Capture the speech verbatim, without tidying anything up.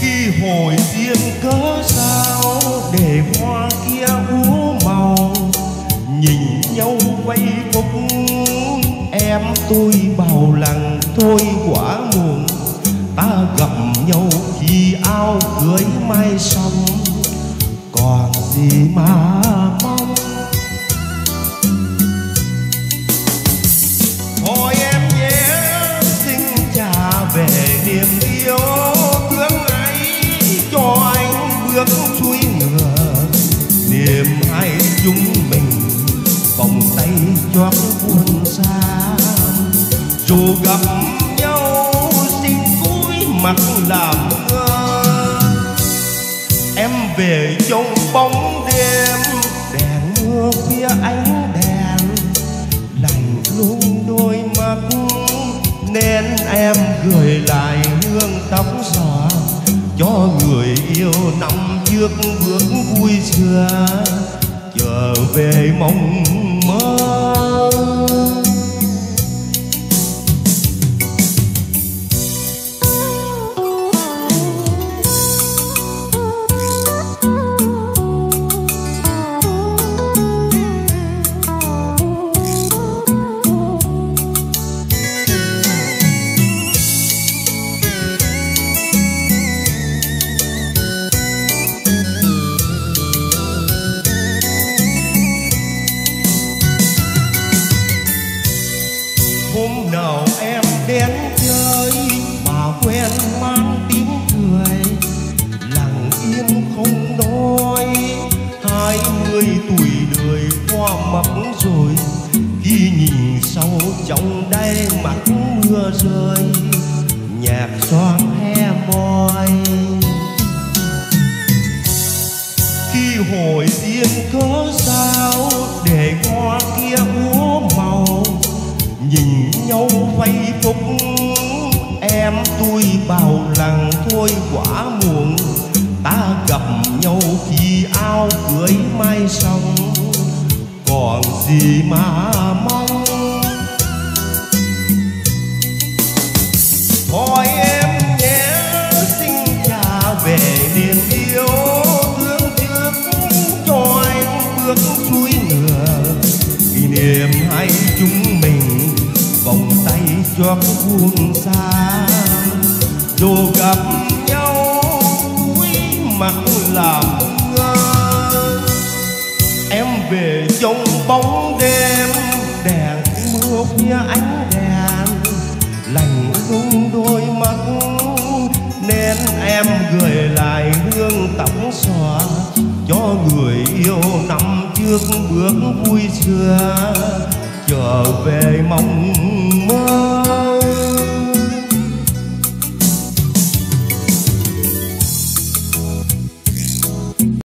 Khi hồi duyên cớ sao để hoa kia úa màu, nhìn nhau vây phúc em tôi bào lằng thôi quả muộn. Ta gặp nhau khi ao cưới mai xong, còn gì mà mong. Hỏi em nhé xin trả về niềm yêu thương ấy, cho anh bước chuối ngựa niềm hai chúng mình vòng tay choáng buồn xa. Dù gặp nhau xin cúi mặt làm ngơ, em về trong bóng đêm đèn mưa phía ánh đèn lạnh luôn đôi mắt, nên em gửi lại hương tóc gió cho người yêu năm trước bước vui xưa trở về mong mơ. Hôm nào em đến chơi mà quen mang tiếng cười, lặng im không nói. Hai mươi tuổi đời qua mất rồi, khi nhìn sâu trong đáy mắt mưa rơi, nhạc xoan he môi. Khi hồi duyên cớ sao để hoa kia úa màu, nhìn nhau vây phúc em tôi bào lằng thôi quả muộn. Ta gặp nhau khi ao cưới mai xong, còn gì mà mong. Hỏi em nhé xin trả về niềm yêu thương trước, cho anh bước chuối ngựa kỷ niệm hai chúng mình vòng tay cho buông xa. Dù gặp nhau cúi mặt làm ngơ, em về trong bóng đêm đèn mưa phía ánh đèn lạnh rung đôi mắt, nên em gửi lại hương tóc xòa cho người yêu năm trước bước vui xưa trở về mong